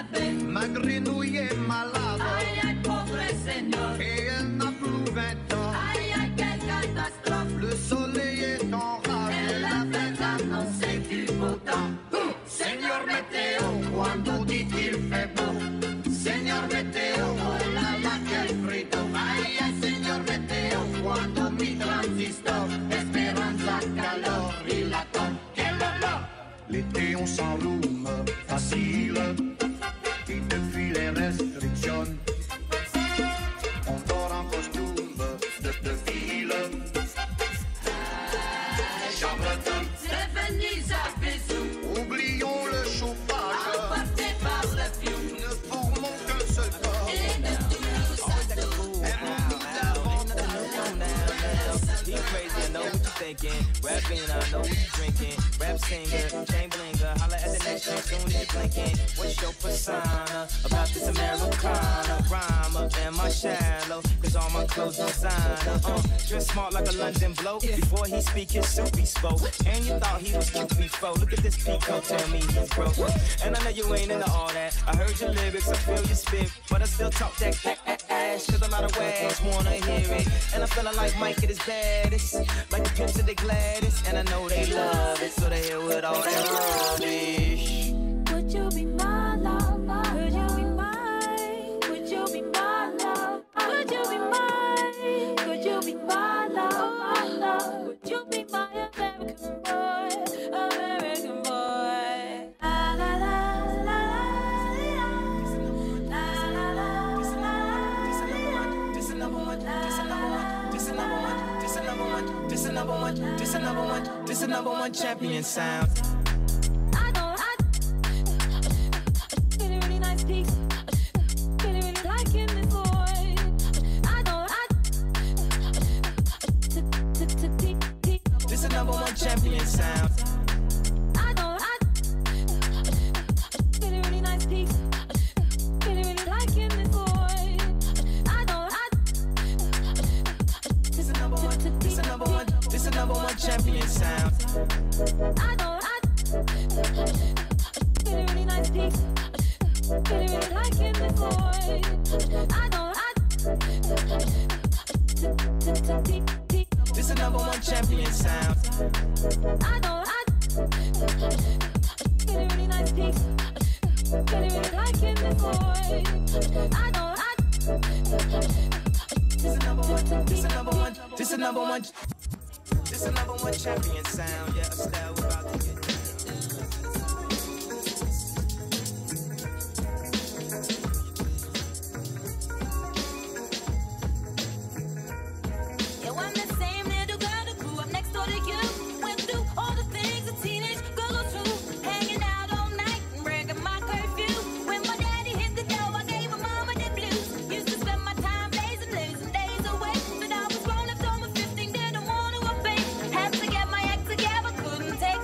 Ma grenouille est malade. Aïe, aïe, pauvre Seigneur. Et elle n'a plus 20 ans. Aïe, aïe, quelle catastrophe. Le soleil est en rage. Elle a fait annoncer du beau temps. Seigneur météo, quando dit-il fait beau? Seigneur météo, oh là là, quel freddo. Aïe, aïe, Seigneur météo, quando mi transistor. Esperanza, calor, rilaton. Quel là? L'été on s'enrhume facile. Et depuis les restrictions, on dort en costume de ville. Chambreton, C'est Venise à Vesoul. oublions le chauffage. Emporté par le fioul. Ne formons qu'un seul corps. Et de Toulouse à Dour. He crazy, I know what you thinking. Rapping, I know what you drinking. Rap singer, chain blinger. Holla at the next chick soon as you blinking. What's your persona about this Americana? Rhyme up in my shallow, cause all my clothes designer. Dress smart like a London bloke. Before he speak, his soup he spoke. And you thought he was cute before. Look at this peacoat, tell me he's broke. And I know you ain't into all that. I heard your lyrics, I feel your spit. But I still talk that ass, cause a lot of wags wanna hear it. And I'm feeling like Mike at his baddest, like the pimps of the Gladys. And I know they love it, so they here with all that rubbish. Would you be my love? Would you be mine? Would you be my love? Would you be mine? Could you be my love? Would you be my American boy? American boy. La la la la la la la la la. This is number one. This is number one. This is number one. This is number one. This is number one. This is number one. This is number one champion sound. Really, really nice piece. Really, really liking this boy. This is number one champion sound. Really, really nice piece. Really, really liking this boy. This is number one. This is number one. This is number one champion sound. Really, really nice piece. Really, really liking this boy. This is number one champion sound. Really, really nice piece. Really, really liking this boy. This is number one. This is number one. This is number one. This is number one champion sound. Yeah, Estelle, we're about to get down. Yo, I'm the same little girl that grew up next door to you. Went through all the things a teenage girl goes through. Hanging out all night and breaking my curfew. When my daddy hit the door, I gave my mama the blues. Used to spend my time blazing days away. But I was grown up, so I'm 15, didn't want to obey. Had to get my act together, couldn't take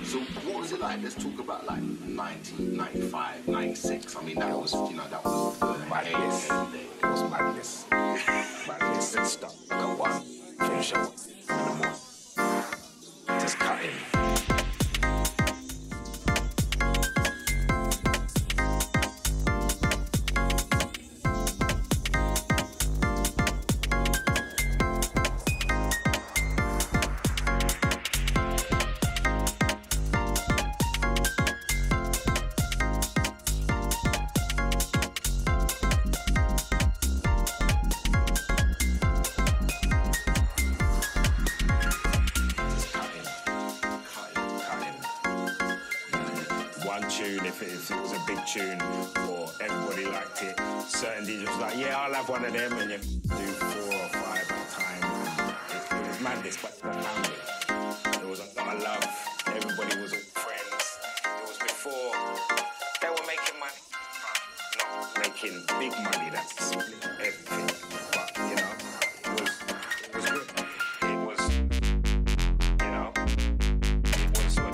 So what was it like? Let's talk about like 1995, 96. I mean, that was, you know, that was the madness. It was madness. Madness and stuff. Go on. Finish up. Just cut in. If it was a big tune or everybody liked it, certain DJs was like, yeah, I'll have one of them, and you do 4 or 5 at a time. It was madness, but it was a family. There was a lot of love. Everybody was all friends. It was before they were making money. Not making big money, that's everything. But, you know, it was good. It was, you know, it was good.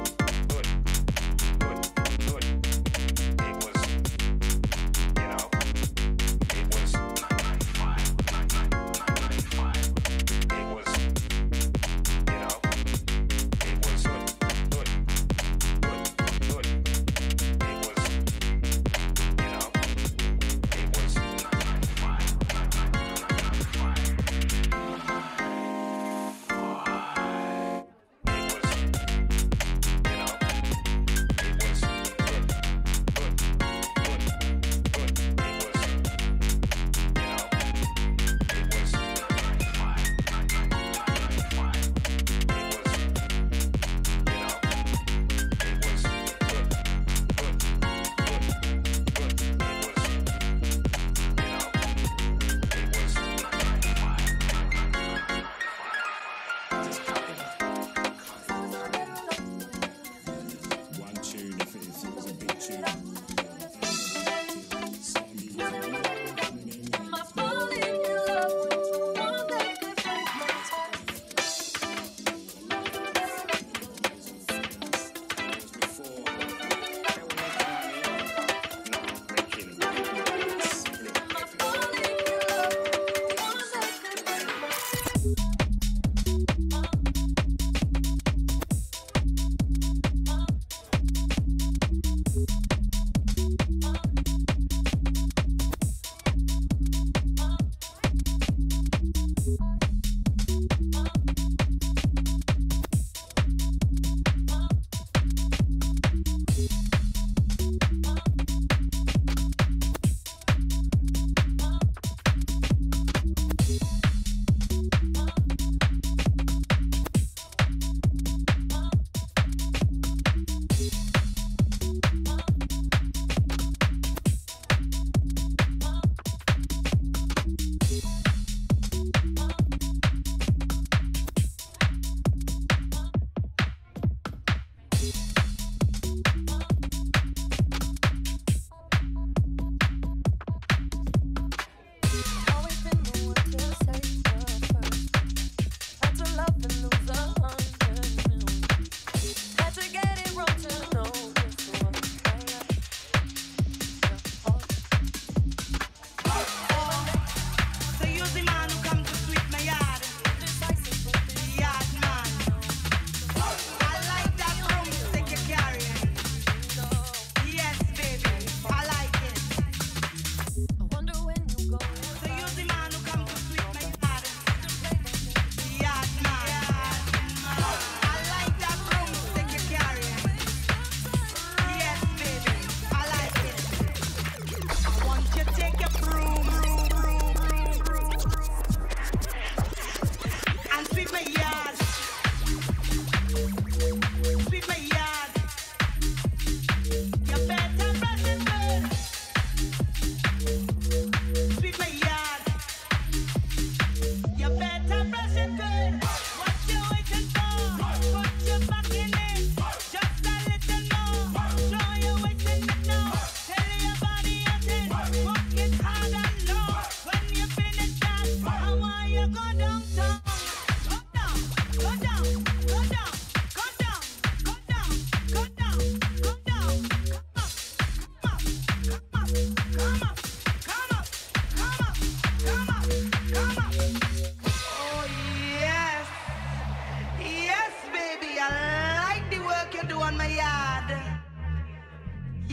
Go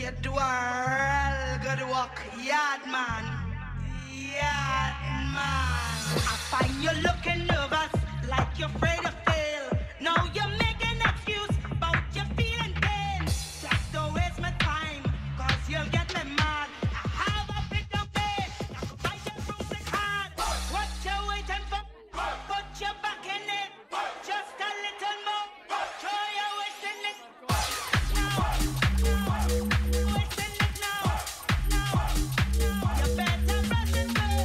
You do all good work, yard man. Yard man. I find you looking nervous, like you're afraid to fail. Now you're making excuse about your feeling pain. Just don't waste my time, cause you'll get me mad. I have a bit of pain, I could bite your bruising hard. What you waiting for? Put your back in it. Just a little more. Throw your waist in it. Wasting it now. You better brush it good.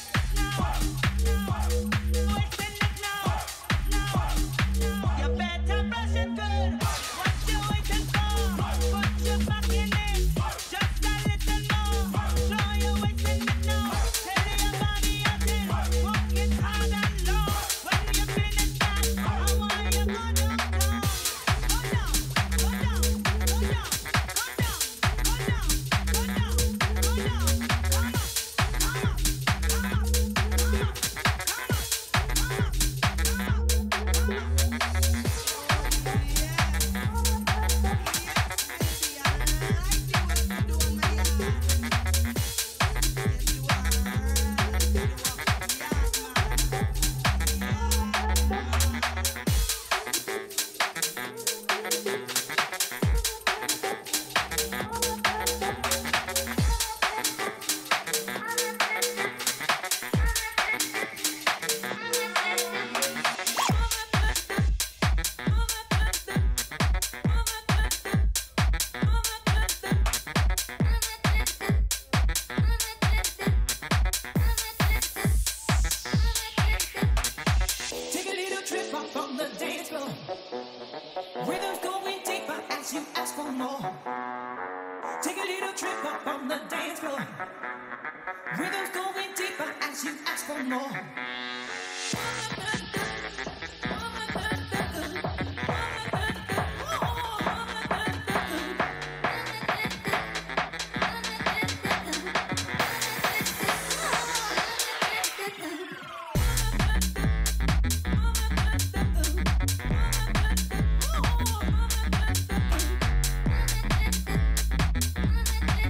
Wasting it now. You better brush it good. What you waiting for? Put your back in it. Just a little more. Throw your waist in it now. Tell your body at it. Work it hard and low. When you finish that, I want you go downtown. Go down, go down, go down, go down, go down, go down, go down. Come up, come up, come up, come up, Take a little trip up on the dance floor. Rhythm's going deeper as you ask for more. Take a little trip up on the dance floor. Rhythm's going deeper as you ask for more.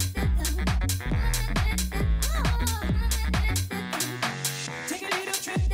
Take a little trip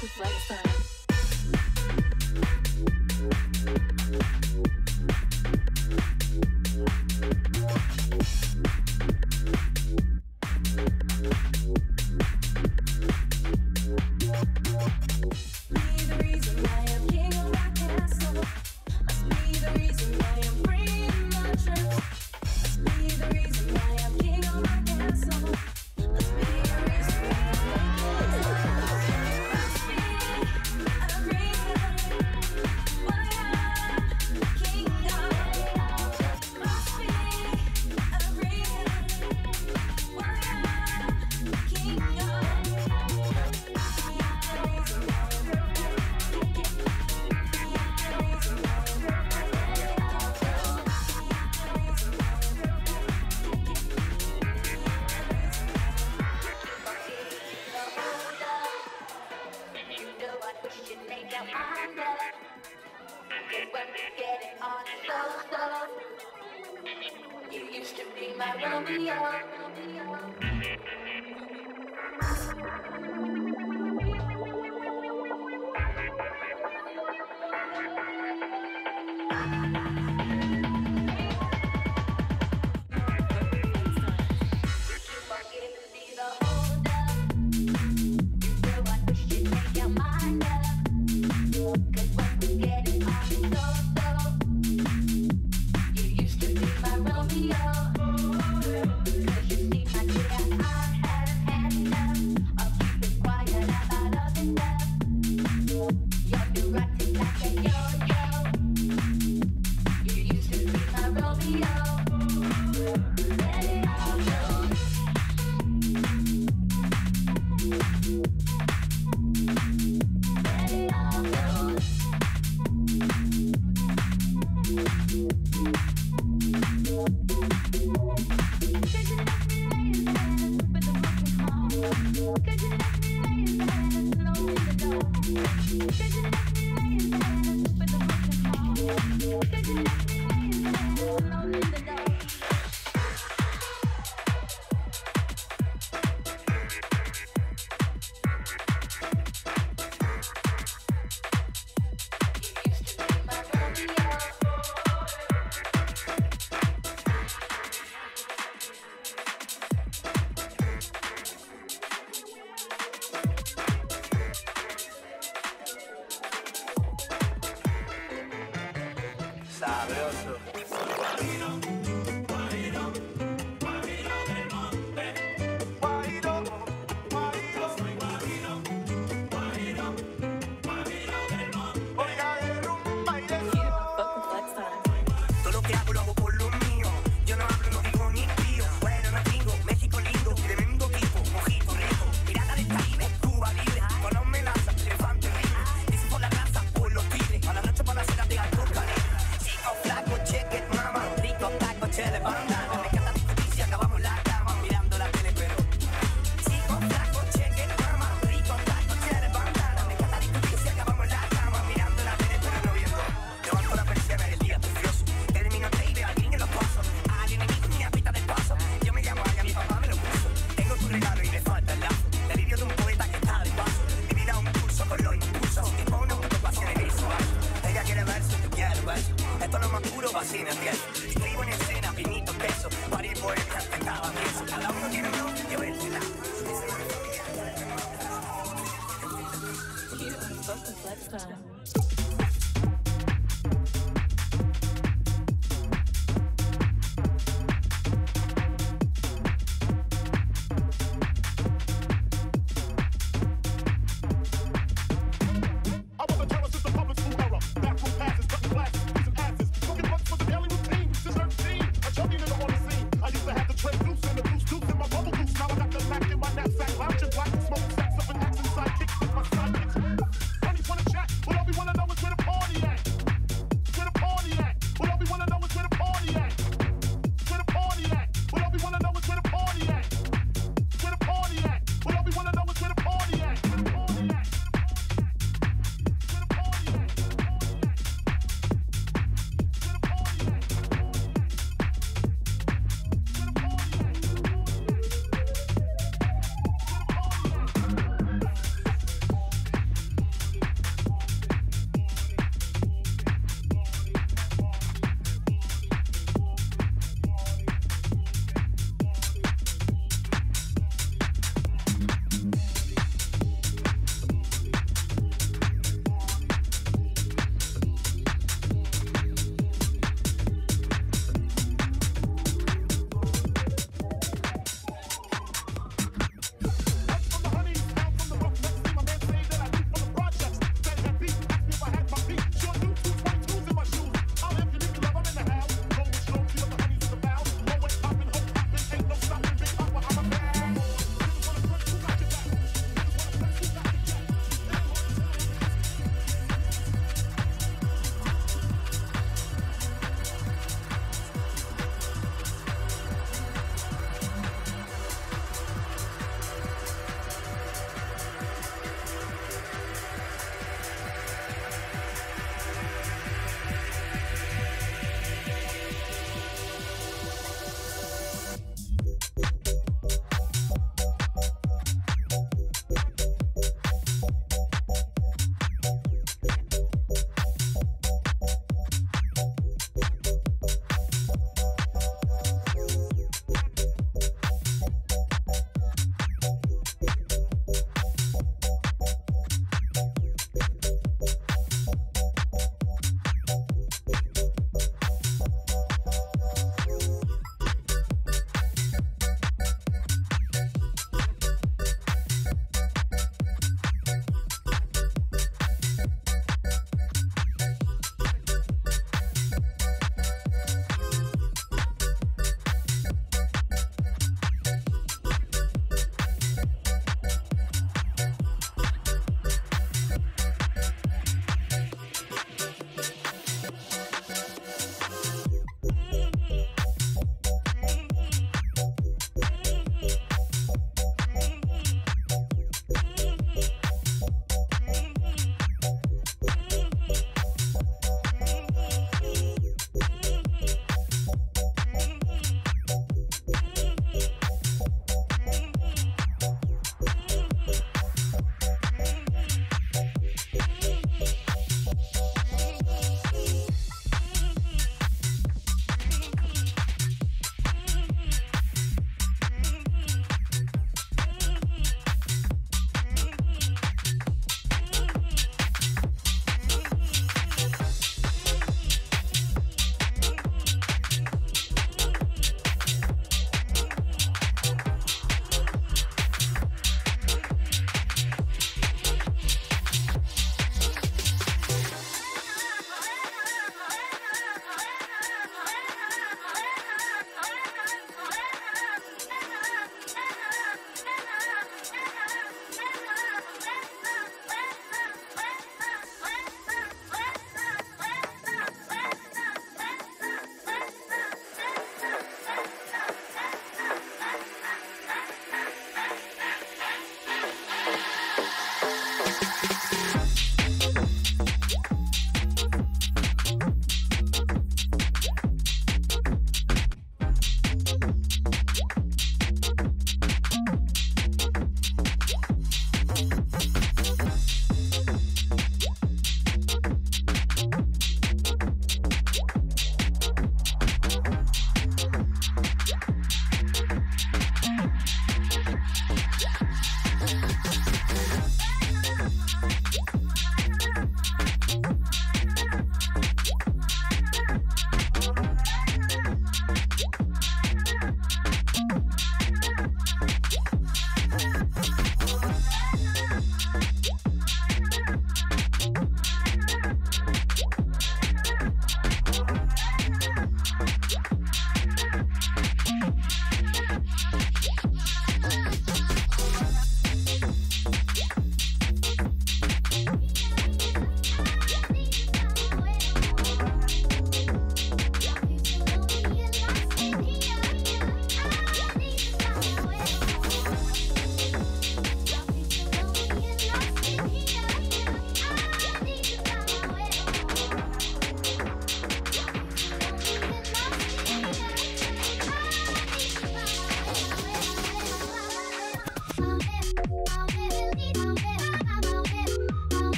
Funk with Flex Time. Wanna know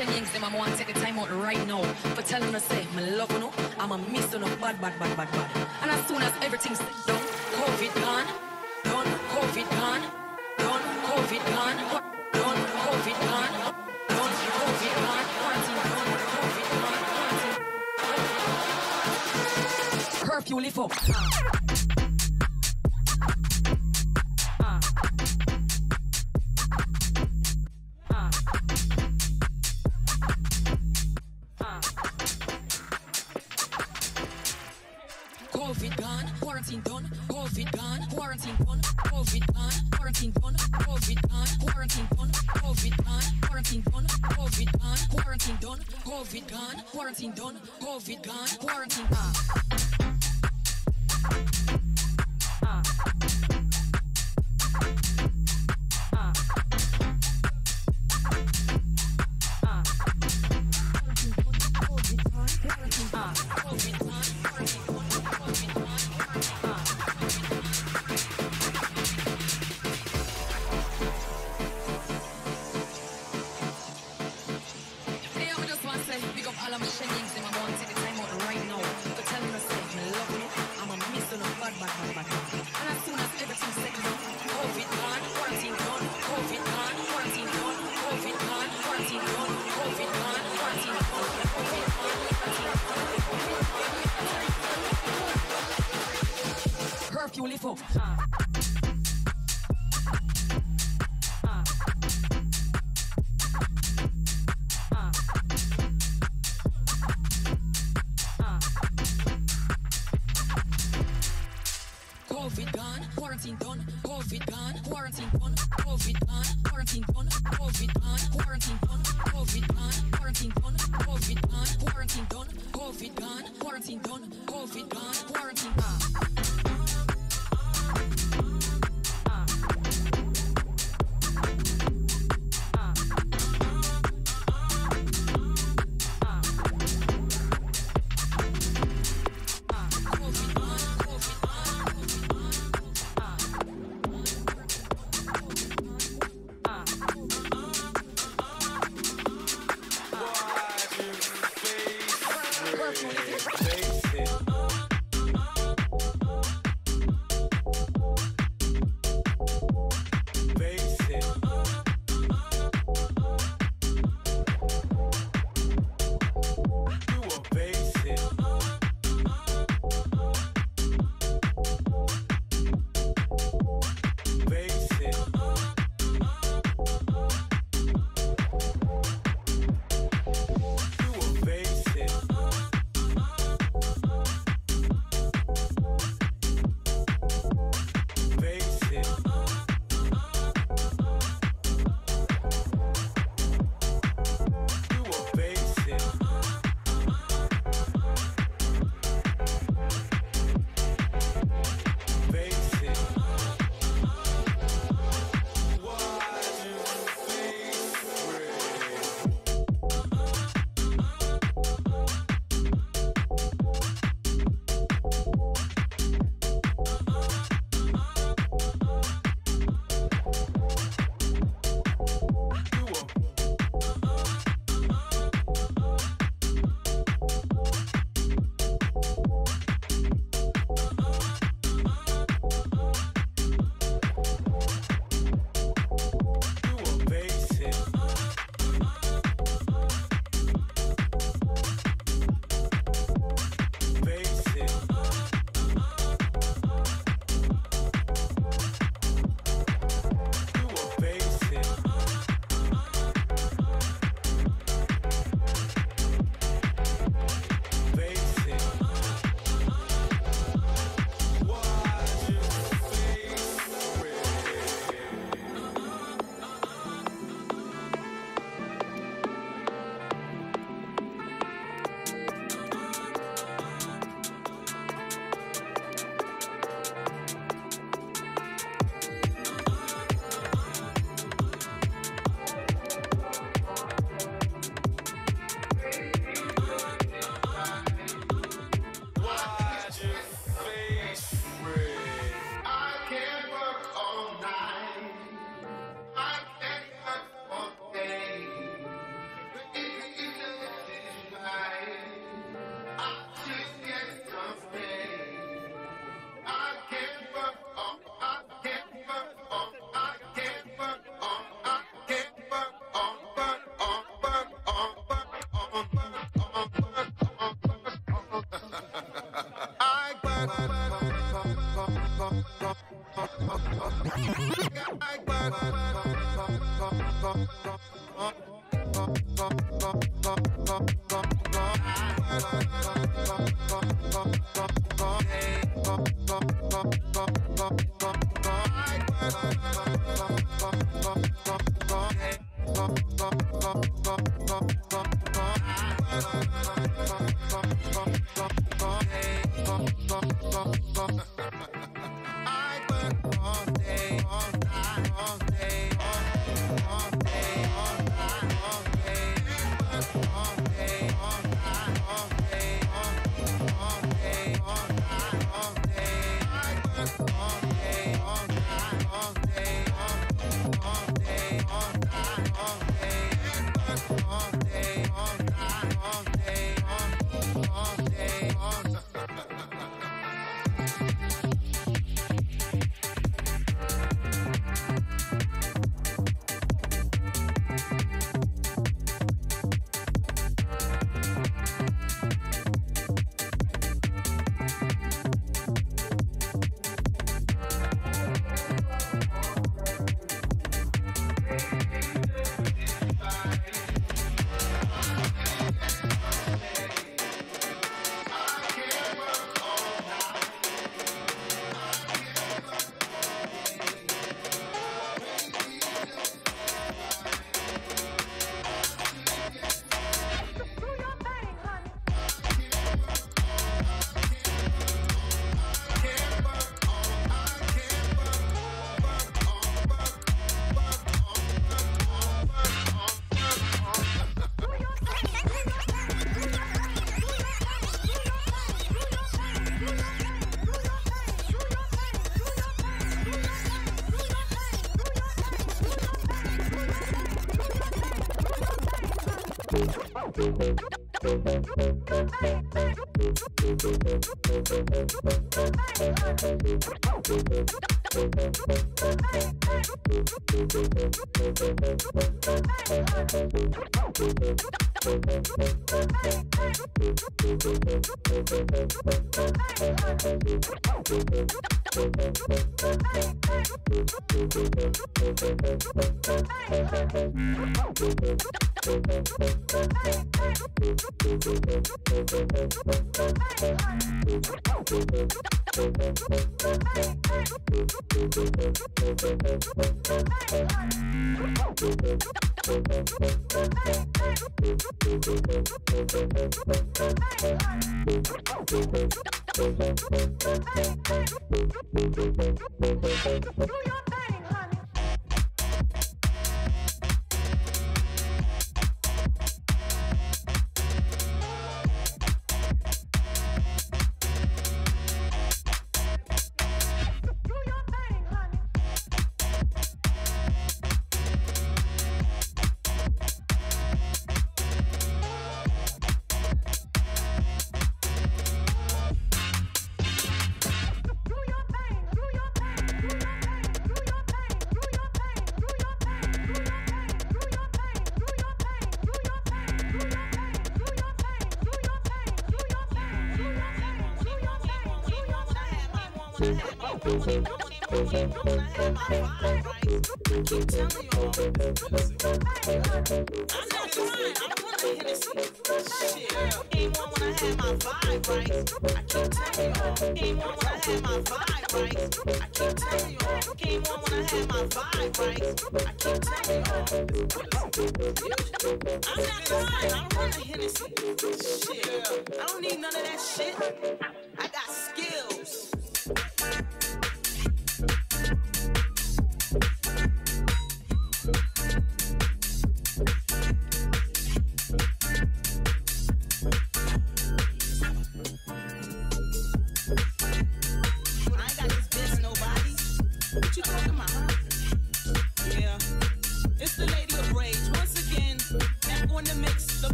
Shenyings, them I want to take a time out right now for telling us, say, me love you, know, I'm a miss on a bad. And as soon as everything's done, COVID gone, done, COVID gone, done, COVID gone, done, COVID gone, done, COVID gone, quarantine done, COVID gone, quarantine. Curfew lift up. COVID gone, quarantine done, COVID gone, quarantine done, COVID gone, quarantine done, COVID gone, quarantine done, COVID gone, quarantine done, COVID gone, quarantine done, COVID gone, quarantine done, COVID gone, quarantine curfew lift up. COVID gone, quarantine done, COVID gone, quarantine done, COVID gone, quarantine done, COVID gone, quarantine done, COVID gone, quarantine done, COVID gone, quarantine done, COVID gone, quarantine done, COVID gone, quarantine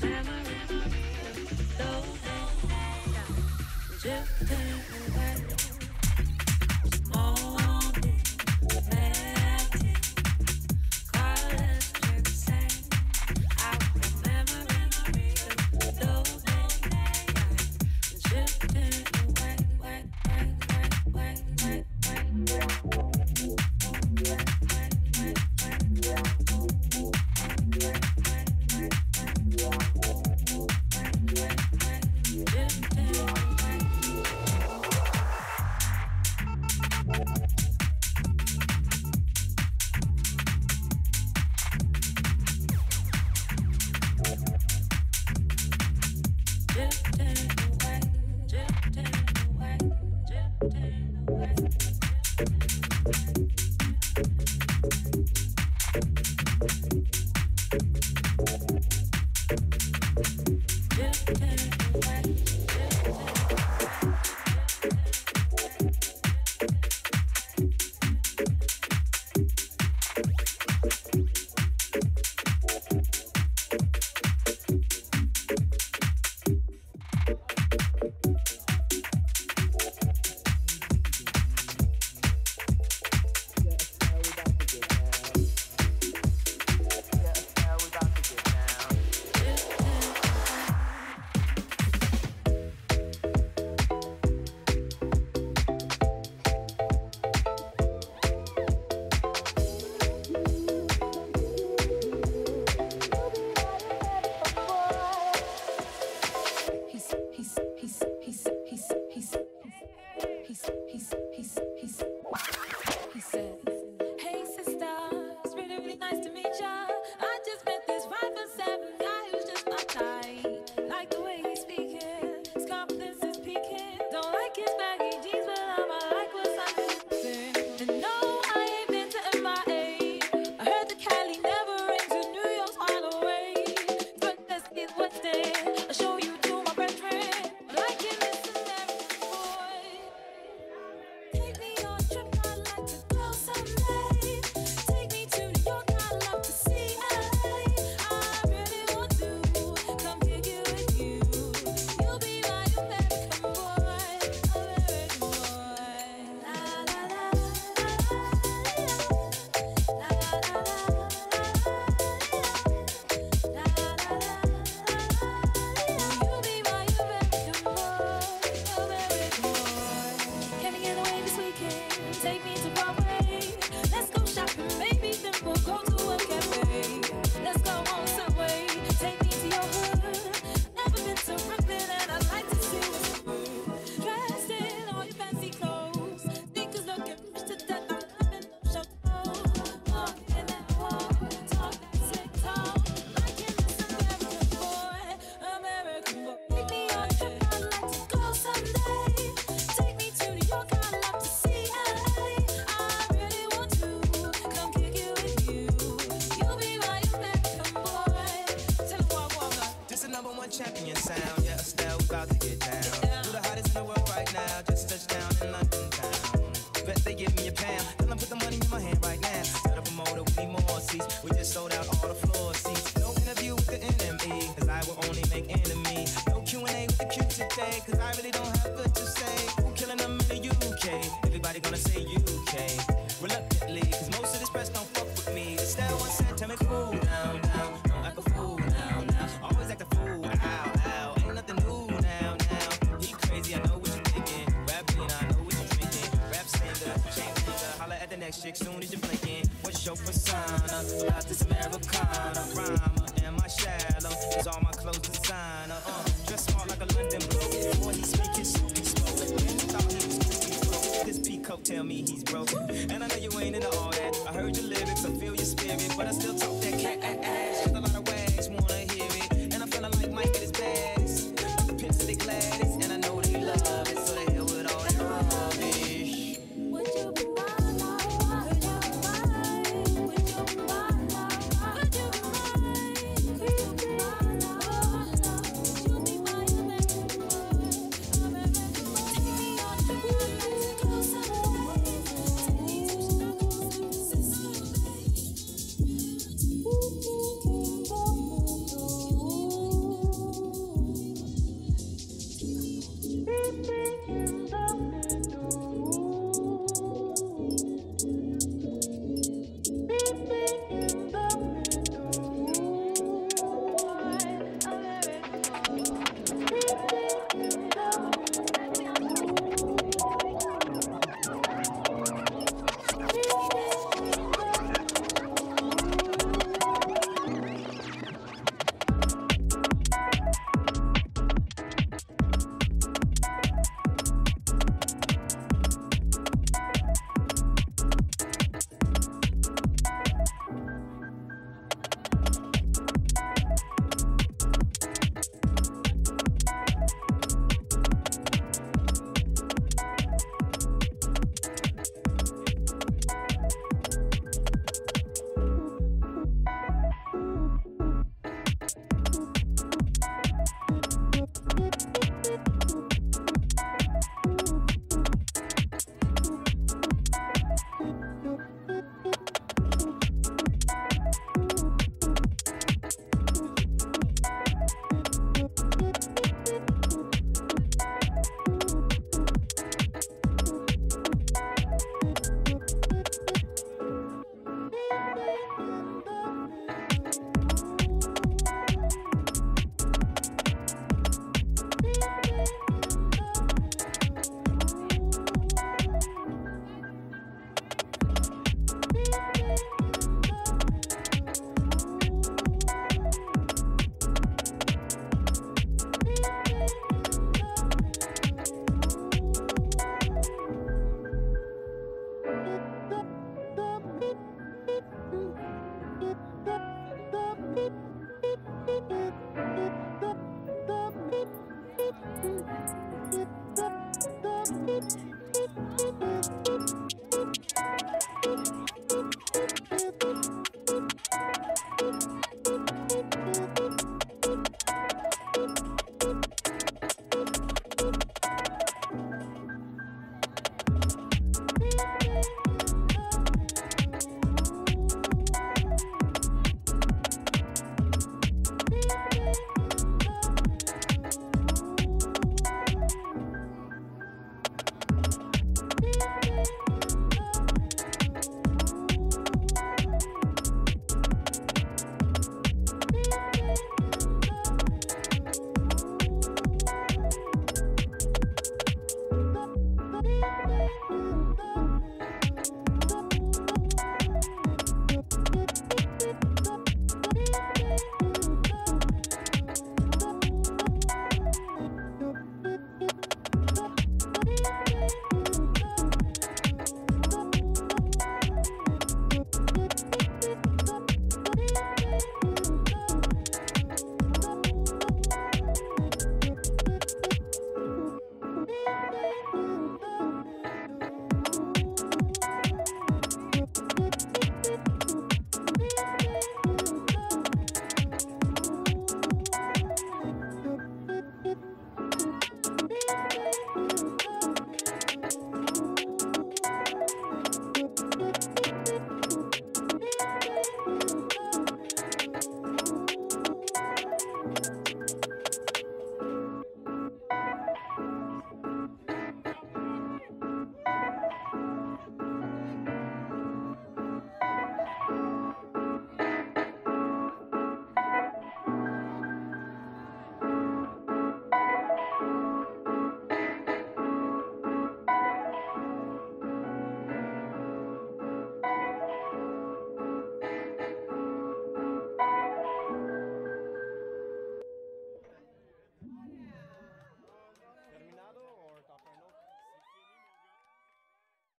champion sound. Yeah, Estelle, we about to get down. Who the hottest in the world right now? Just touched down in London town. Bet they give me a pound. Tell them put the money in my hand right now. Set up a motor, we need more seats. We just sold out all the floor seats. No interview with the NME, cause I will only make enemies. No Q&A with the Q today, cause I really don't have good to say. Who killing them in the UK? Everybody gonna say UK. Reluctantly, cause most of this press don't fuck with me. Estelle once said, tell me cool down, down. Don't act a fool now, now. Always act a fool, ow, ow. Ain't nothing new now, now. He crazy, I know what you're thinking. Rap bean, I know what you're drinking. Rap singer, chain finger. Holla at the next chick soon as you're blinking. What's your persona? About this Americana. Rhymer, am I shallow? Cause all my clothes designer. Dress smart like a London bloke. Before he speak his slow. Then he thought he was too slow. This peacoat tell me he's broke.